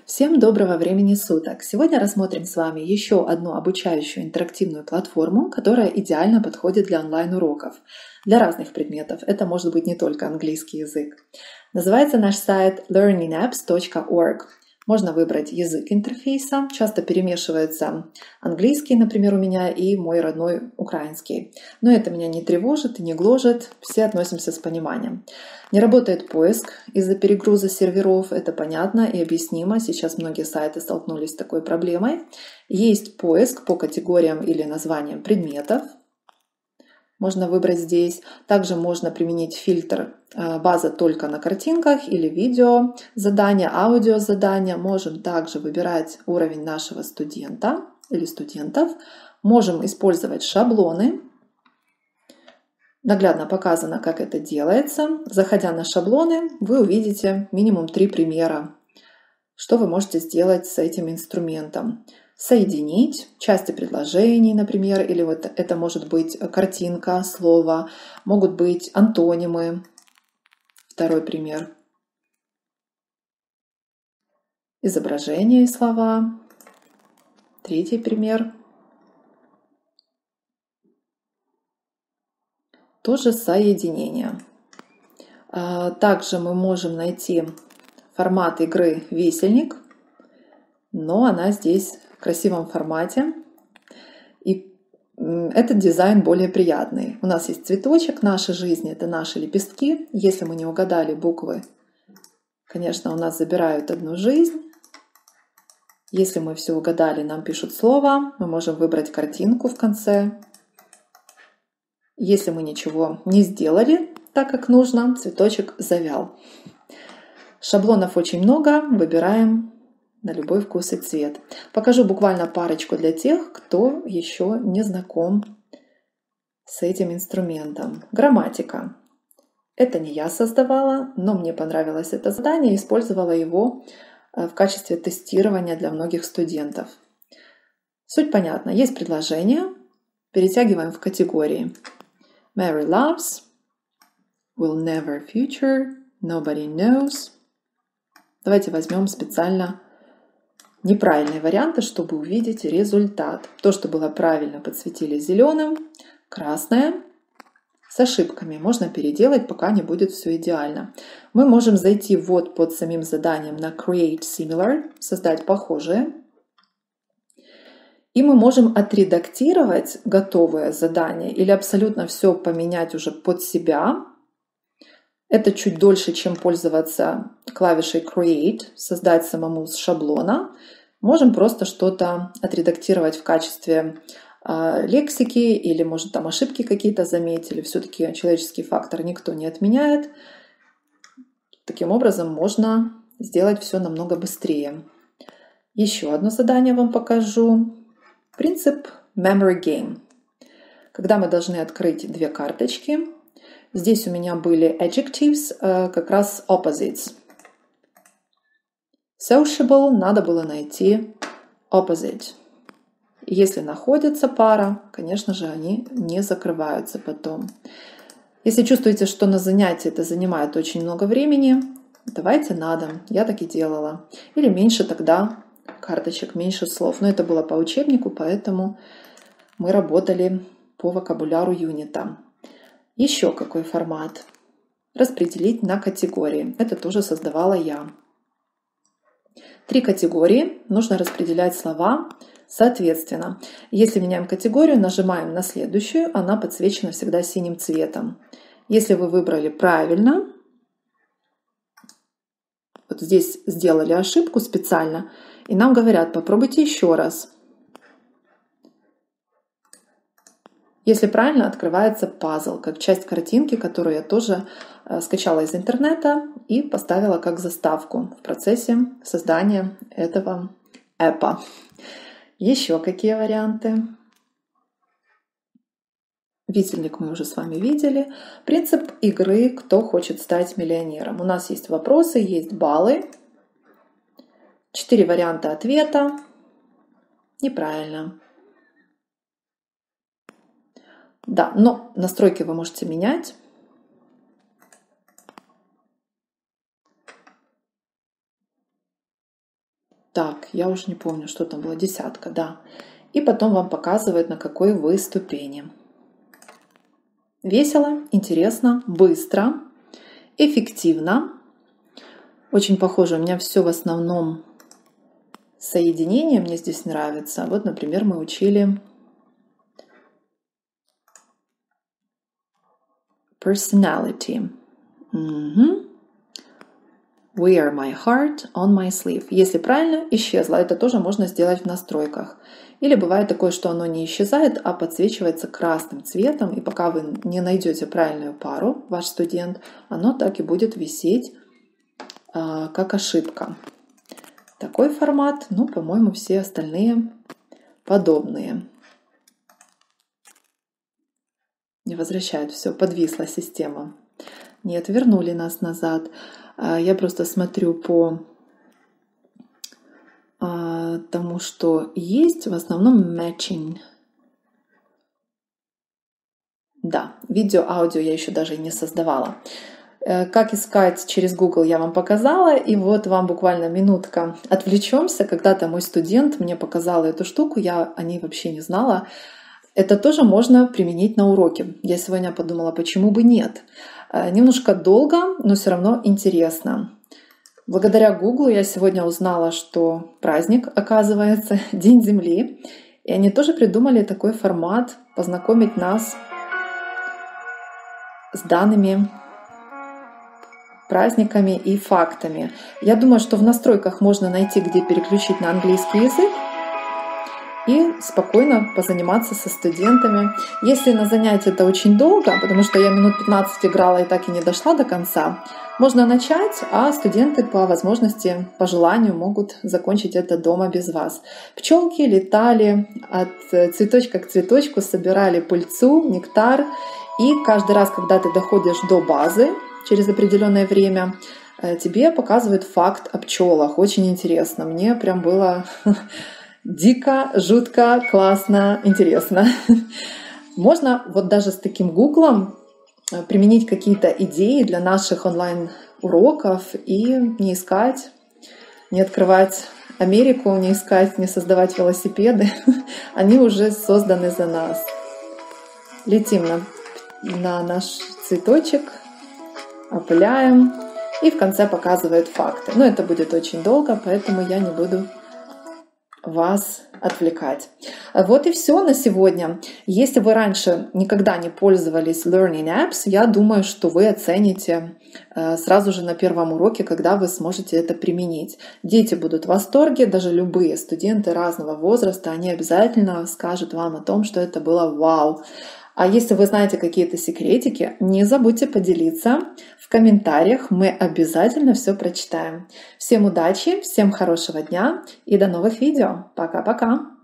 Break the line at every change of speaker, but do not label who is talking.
Всем доброго времени суток! Сегодня рассмотрим с вами еще одну обучающую интерактивную платформу, которая идеально подходит для онлайн-уроков, для разных предметов. Это может быть не только английский язык. Называется наш сайт learningapps.org. Можно выбрать язык интерфейса. Часто перемешивается английский, например, у меня, и мой родной украинский. Но это меня не тревожит и не гложет. Все относимся с пониманием. Не работает поиск из-за перегруза серверов. Это понятно и объяснимо. Сейчас многие сайты столкнулись с такой проблемой. Есть поиск по категориям или названиям предметов. Можно выбрать здесь. Также можно применить фильтр «База только на картинках» или видео задания, аудио задания. Можем также выбирать уровень нашего студента или студентов. Можем использовать шаблоны. Наглядно показано, как это делается. Заходя на шаблоны, вы увидите минимум 3 примера, что вы можете сделать с этим инструментом. Соединить части предложений, например, или вот это может быть картинка, слово, могут быть антонимы. Второй пример. Изображение и слова. Третий пример. Тоже соединение. Также мы можем найти формат игры «Висельник», но она здесь в красивом формате. И этот дизайн более приятный. У нас есть цветочек, наша жизнь — это наши лепестки. Если мы не угадали буквы, конечно, у нас забирают одну жизнь. Если мы все угадали, нам пишут слово. Мы можем выбрать картинку в конце. Если мы ничего не сделали так, как нужно, цветочек завял. Шаблонов очень много. Выбираем на любой вкус и цвет. Покажу буквально парочку для тех, кто еще не знаком с этим инструментом. Грамматика. Это не я создавала, но мне понравилось это задание, использовала его в качестве тестирования для многих студентов. Суть понятна. Есть предложение. Перетягиваем в категории. Mary loves, will never future, nobody knows. Давайте возьмем специально неправильные варианты, чтобы увидеть результат. То, что было правильно, подсветили зеленым, красное с ошибками. Можно переделать, пока не будет все идеально. Мы можем зайти вот под самим заданием на Create Similar, создать похожее. И мы можем отредактировать готовое задание или абсолютно все поменять уже под себя. Это чуть дольше, чем пользоваться клавишей Create, создать самому с шаблона. Можем просто что-то отредактировать в качестве лексики или, может, там ошибки какие-то заметили. Все-таки человеческий фактор никто не отменяет. Таким образом можно сделать все намного быстрее. Еще одно задание вам покажу. Принцип Memory Game. Когда мы должны открыть 2 карточки. Здесь у меня были adjectives, как раз opposites. Sociable надо было найти opposite. Если находится пара, конечно же, они не закрываются потом. Если чувствуете, что на занятии это занимает очень много времени, давайте на дом. Я так и делала. Или меньше тогда карточек, меньше слов. Но это было по учебнику, поэтому мы работали по вокабуляру юнита. Еще какой формат? Распределить на категории. Это тоже создавала я. 3 категории. Нужно распределять слова соответственно. Если меняем категорию, нажимаем на следующую. Она подсвечена всегда синим цветом. Если вы выбрали правильно, вот здесь сделали ошибку специально, и нам говорят, попробуйте еще раз. Если правильно, открывается пазл, как часть картинки, которую я тоже скачала из интернета и поставила как заставку в процессе создания этого эпа. Еще какие варианты? Висельник мы уже с вами видели. Принцип игры «Кто хочет стать миллионером?». У нас есть вопросы, есть баллы. 4 варианта ответа. Неправильно. Да, но настройки вы можете менять. Так, я уже не помню, что там было, 10, да. И потом вам показывает, на какой вы ступени. Весело, интересно, быстро, эффективно. Очень похоже, у меня все в основном соединение, мне здесь нравится. Вот, например, мы учили personality. Wear my heart on my sleeve. Если правильно, исчезло. Это тоже можно сделать в настройках. Или бывает такое, что оно не исчезает, а подсвечивается красным цветом. И пока вы не найдете правильную пару, ваш студент, оно так и будет висеть как ошибка. Такой формат, ну, по-моему, все остальные подобные. Не возвращают, все, подвисла система. Нет, вернули нас назад. Я просто смотрю по тому, что есть, в основном matching. Да, видео, аудио я еще даже и не создавала. Как искать через Google я вам показала, и вот вам буквально минутка отвлечемся. Когда-то мой студент мне показал эту штуку, я о ней вообще не знала. Это тоже можно применить на уроке. Я сегодня подумала, почему бы нет. Немножко долго, но все равно интересно. Благодаря Google я сегодня узнала, что праздник, оказывается, День Земли. И они тоже придумали такой формат, познакомить нас с данными праздниками и фактами. Я думаю, что в настройках можно найти, где переключить на английский язык и спокойно позаниматься со студентами. Если на занятии это очень долго, потому что я минут 15 играла и так и не дошла до конца, можно начать, а студенты по возможности, по желанию могут закончить это дома без вас. Пчелки летали от цветочка к цветочку, собирали пыльцу, нектар, и каждый раз, когда ты доходишь до базы, через определенное время, тебе показывают факт о пчелах. Очень интересно. Мне прям было дико, жутко, классно, интересно. Можно вот даже с таким гуглом применить какие-то идеи для наших онлайн-уроков и не искать, не открывать Америку, не искать, не создавать велосипеды. Они уже созданы за нас. Летим на наш цветочек, опыляем и в конце показывает факты. Но это будет очень долго, поэтому я не буду вас отвлекать. Вот и все на сегодня. Если вы раньше никогда не пользовались Learning Apps, я думаю, что вы оцените сразу же на первом уроке, когда вы сможете это применить. Дети будут в восторге, даже любые студенты разного возраста, они обязательно скажут вам о том, что это было вау. А если вы знаете какие-то секретики, не забудьте поделиться в комментариях, мы обязательно все прочитаем. Всем удачи, всем хорошего дня и до новых видео. Пока-пока!